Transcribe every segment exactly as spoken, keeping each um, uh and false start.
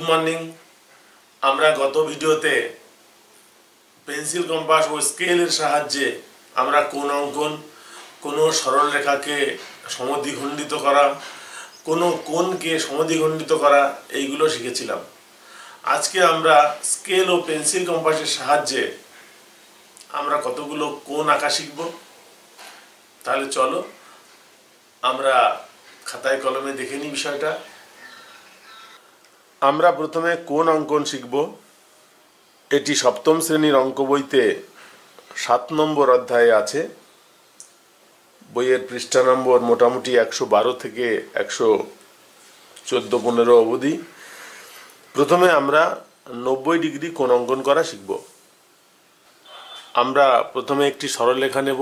Morning. আমরা গত ভিডিওতে পেন্সিল কম্পাস ও স্কেলের সাহায্যে আমরা কোণ অঙ্কন, কোনো সরল রেখাকে সমদ্বিখণ্ডিত করা, কোনো কোণকে সমদ্বিখণ্ডিত করা এইগুলো শিখেছিলাম। আজকে আমরা স্কেল ও পেন্সিল কম্পাসের সাহায্যে আমরা কতগুলো কোণ আঁকা শিখব। তাহলে চলো আমরা খাতায় কলমে দেখে নিই বিষয়টা। আমরা প্রথমে কোণ অঙ্কন শিখব। এটি সপ্তম শ্রেণীর অঙ্ক বইতে সাত নম্বর অধ্যায়ে আছে। বইয়ের পৃষ্ঠা নম্বর মোটামুটি একশো বারো থেকে একশো চোদ্দো পনেরো অবধি। প্রথমে আমরা নব্বই ডিগ্রি কোণ অঙ্কন করা শিখব। আমরা প্রথমে একটি সরলরেখা নেব।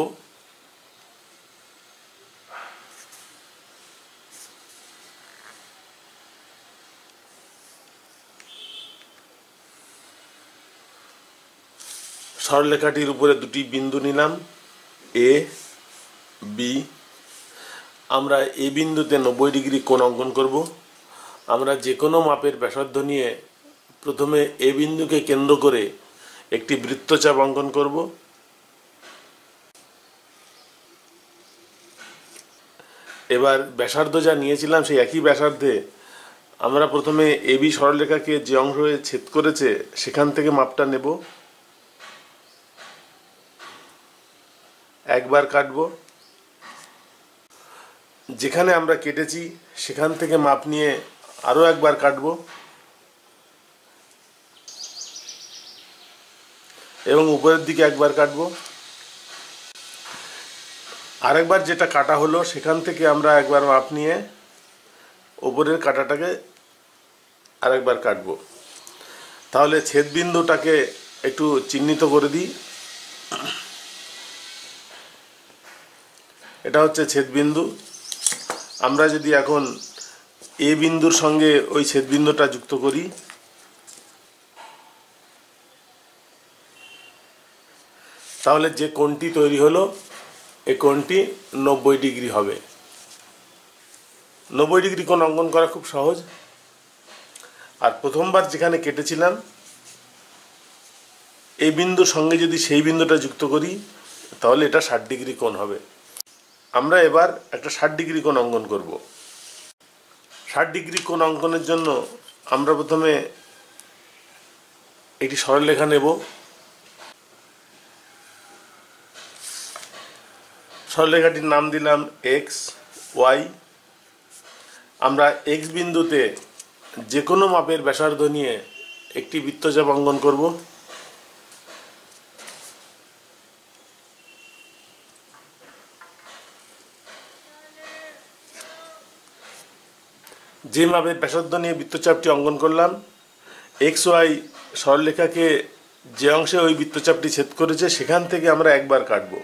সরলরেখাটির উপরে দুটি বিন্দু নিলাম, এ বি। আমরা এ বিন্দুতে নব্বই ডিগ্রি কোণ অঙ্কন করব। আমরা যে কোনো মাপের ব্যাসার্ধ নিয়ে প্রথমে এ বিন্দুকে কেন্দ্র করে একটি বৃত্তচাপ অঙ্কন করব। এবার ব্যাসার্ধ যা নিয়েছিলাম সেই একই ব্যাসার্ধে আমরা প্রথমে এ বি সরলরেখাকে যে অংশ ছেদ করেছে সেখান থেকে মাপটা নেব। একবার কাটব। যেখানে আমরা কেটেছি সেখান থেকে মাপ নিয়ে আরও একবার কাটব এবং উপরের দিকে একবার কাটব। আরেকবার যেটা কাটা হলো সেখান থেকে আমরা একবার মাপ নিয়ে উপরের কাটাটাকে আরেকবার কাটব। তাহলে ছেদবিন্দুটাকে একটু চিহ্নিত করে দিই। এটা হচ্ছে ছেদবিন্দু। আমরা যদি এখন এ বিন্দুর সঙ্গে ওই ছেদবিন্দুটা যুক্ত করি তাহলে যে কোণটি তৈরি হলো এই কোণটি নব্বই ডিগ্রি হবে। নব্বই ডিগ্রি কোণ অঙ্কন করা খুব সহজ। আর প্রথমবার যেখানে কেটেছিলাম এই বিন্দুর সঙ্গে যদি সেই বিন্দুটা যুক্ত করি তাহলে এটা ষাট ডিগ্রি কোণ হবে। আমরা এবার একটা ষাট ডিগ্রি কোণ অঙ্কন করব। ষাট ডিগ্রি কোণ অঙ্কনের জন্য আমরা প্রথমে একটি সরলরেখা নেব। সরলরেখাটির নাম দিলাম এক্স ওয়াই। আমরা এক্স বিন্দুতে যে কোনো মাপের ব্যাসার্ধ নিয়ে একটি বৃত্তচাপ অঙ্কন করব। যে মাপের ব্যাসার্ধ নিয়ে বৃত্তচাপটি অঙ্কন করলাম, এক্স ওয়াই সরলরেখাকে যে অংশে ওই বৃত্তচাপটি ছেদ করেছে সেখান থেকে আমরা একবার কাটব।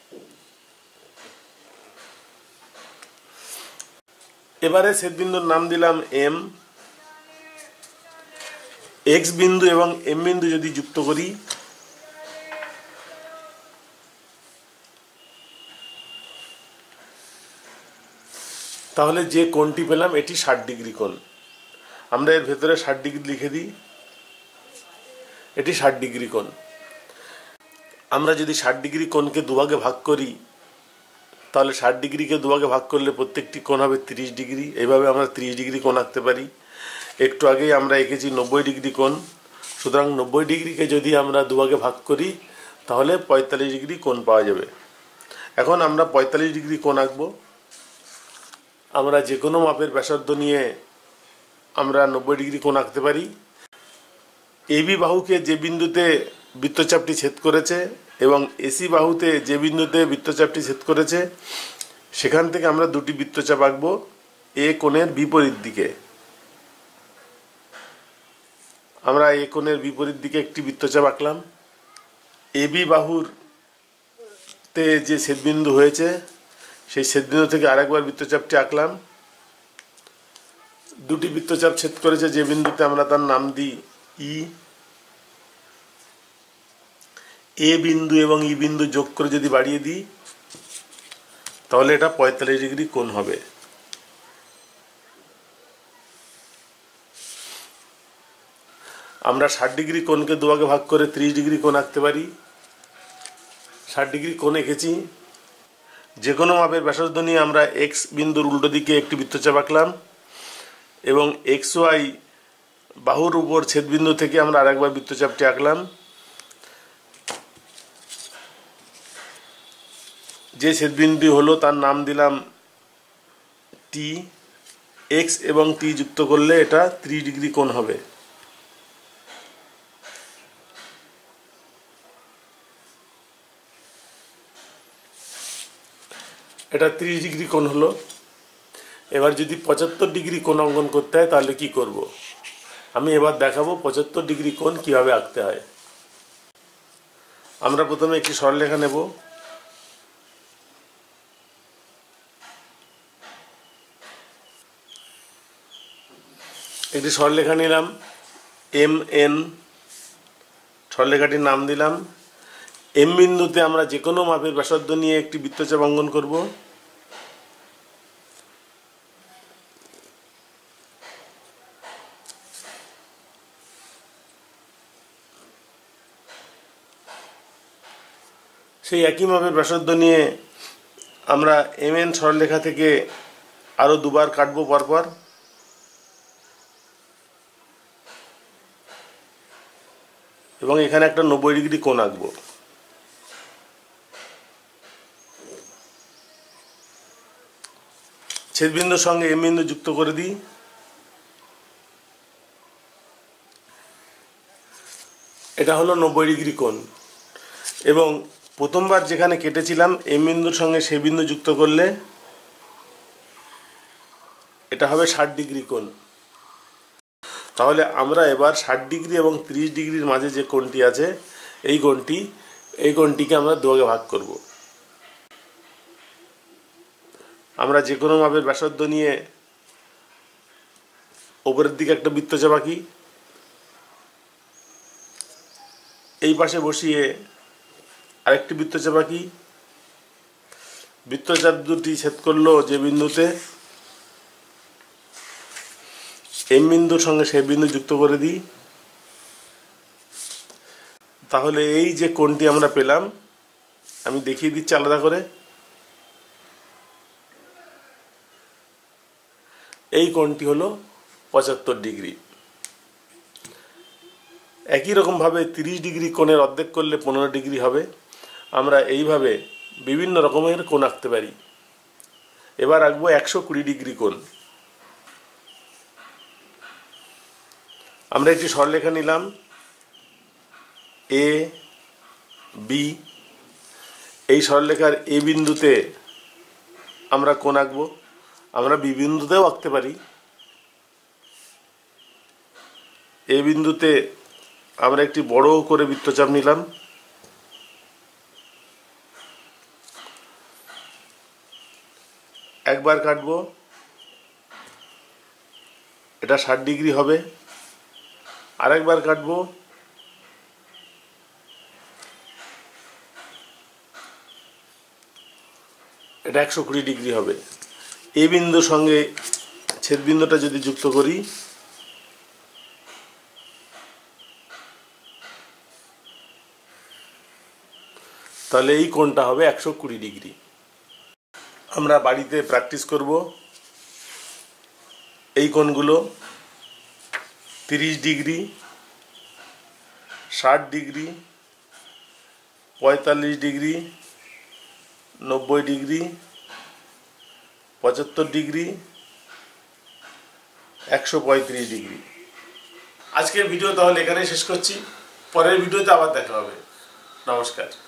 এবারে ছেদবিন্দুর নাম দিলাম এম। এক্স বিন্দু এবং এম বিন্দু যদি যুক্ত করি তাহলে যে কোণটি পেলাম এটি ষাট ডিগ্রি কোণ। আমরা এর ভেতরে ষাট ডিগ্রি লিখে দিই। এটি ষাট ডিগ্রি কোণ। আমরা যদি ষাট ডিগ্রি কোণকে দুভাগে ভাগ করি তাহলে ষাট ডিগ্রিকে দুভাগে ভাগ করলে প্রত্যেকটি কোণ হবে তিরিশ ডিগ্রি। এইভাবে আমরা তিরিশ ডিগ্রি কোণ আঁকতে পারি। একটু আগেই আমরা এঁকেছি নব্বই ডিগ্রি কোণ। সুতরাং নব্বই ডিগ্রিকে যদি আমরা দুভাগে ভাগ করি তাহলে পঁয়তাল্লিশ ডিগ্রি কোণ পাওয়া যাবে। এখন আমরা পঁয়তাল্লিশ ডিগ্রি কোণ আঁকবো। আমরা যে কোনো মাপের ব্যাসার্ধ নিয়ে আমরা নব্বই ডিগ্রি কোণ আঁকতে পারি। এবি বাহুকে যে বিন্দুতে বৃত্তচাপটি ছেদ করেছে এবং এসি বাহুতে যে বিন্দুতে বৃত্তচাপটি ছেদ করেছে সেখান থেকে আমরা দুটি বৃত্তচাপ আঁকবো এ কোণের বিপরীত দিকে। আমরা এ কোণের বিপরীত দিকে একটি বৃত্তচাপ আঁকলাম। এবি বাহুর তে যে ছেদবিন্দু হয়েছে সেই ছেদবিন্দু থেকে আরেকবার বৃত্তচাপটি আঁকলাম। দুটি বৃত্তচাপ ছেদ করেছে যে বিন্দুতে আমরা তার নাম দিই ই। এ বিন্দু এবং ই বিন্দু যোগ করে যদি বাড়িয়ে দিই তাহলে এটা পঁয়তাল্লিশ ডিগ্রি কোণ হবে। আমরা ষাট ডিগ্রি কোণকে দুভাগে ভাগ করে ত্রিশ ডিগ্রি কোণ আঁকতে পারি। ষাট ডিগ্রি কোণ এঁকেছি। যে কোনো মাপের ব্যাসার্ধ নিয়ে আমরা এক্স বিন্দুর উল্টো দিকে একটি বৃত্তচাপ আঁকলাম এবং এক্স ওয়াই বাহুর উপর ছেদবিন্দু থেকে আমরা আরেকবার বৃত্তচাপটি আঁকলাম। যে ছেদবিন্দু হলো তার নাম দিলাম টি। এক্স এবং টি যুক্ত করলে এটা ত্রিশ ডিগ্রি কোণ হবে। এটা ত্রিশ ডিগ্রি কোণ হলো। এবার যদি পঁচাত্তর ডিগ্রি কোণ অঙ্কন করতে হয় তাহলে কি করব? আমি এবার দেখাবো পঁচাত্তর ডিগ্রি কোণ কিভাবে আঁকতে হয়। আমরা প্রথমে একটি সরলরেখা নেব। একটি সরলরেখা নিলাম এম এন। সরলরেখাটির নাম দিলাম। এম বিন্দুতে আমরা যে কোনো মাপের ব্যাসার্ধ নিয়ে একটি বৃত্তচাপ অঙ্কন করব। সেই একই মাপের ব্যাসার্ধ নিয়ে আমরা এম এন সরলরেখা থেকে আরও দুবার কাটবো পরপর। এবং এখানে একটা নব্বই ডিগ্রি কোণ আঁকবো। ছেদবিন্দুর সঙ্গে এম বিন্দু যুক্ত করে দিই। এটা হলো নব্বই ডিগ্রি কোণ। এবং প্রথমবার যেখানে কেটেছিলাম এম বিন্দুর সঙ্গে সেই বিন্দু যুক্ত করলে এটা হবে ষাট ডিগ্রি কোণ। তাহলে আমরা এবার ষাট ডিগ্রি এবং ত্রিশ ডিগ্রির মাঝে যে কোণটি আছে এই কোণটি এই কোণটিকে আমরা দুভাগে ভাগ করব। আমরা যে কোনো মাপের ব্যাসার্ধ নিয়ে ওপরের দিকে একটা বৃত্তচাপ আঁকি। এই পাশে বসিয়ে আরেকটি বৃত্তচাপ আঁকি। বৃত্তচাপ দুটি ছেদ করলো যে বিন্দুতে এম বিন্দুর সঙ্গে সেই বিন্দু যুক্ত করে দিই। তাহলে এই যে কোণটি আমরা পেলাম আমি দেখিয়ে দিচ্ছি আলাদা করে। এই কোণটি হলো পঁচাত্তর ডিগ্রি। একই রকমভাবে তিরিশ ডিগ্রি কোণের অর্ধেক করলে পনেরো ডিগ্রি হবে। আমরা এইভাবে বিভিন্ন রকমের কোণ আঁকতে পারি। এবার আঁকবো একশো কুড়ি ডিগ্রি কোণ। আমরা একটি সরলরেখা নিলাম এ বি। এই সরলরেখার এ বিন্দুতে আমরা কোণ আঁকবো। আমরা বি বিন্দুতেও আঁকতে পারি। এ বিন্দুতে আমরা একটি বড় করে বৃত্তচাপ নিলাম। একবার কাটবো। এটা ষাট ডিগ্রি হবে। আরেকবার কাটবো। এটা একশো কুড়ি ডিগ্রি হবে। এ বিন্দুর সঙ্গে ছেদ বিন্দুটা যদি যুক্ত করি তাহলে এই কোণটা হবে একশো কুড়ি ডিগ্রি। আমরা বাড়িতে প্র্যাকটিস করব। এই কোণগুলো তিরিশ ডিগ্রি, ষাট ডিগ্রি, পঁয়তাল্লিশ ডিগ্রি, নব্বই ডিগ্রি, পঁচাত্তর ডিগ্রি, একশো পঁয়ত্রিশ ডিগ্রি। আজকের ভিডিও তাহলে এখানেই শেষ করছি। পরের ভিডিওতে আবার দেখা হবে। নমস্কার।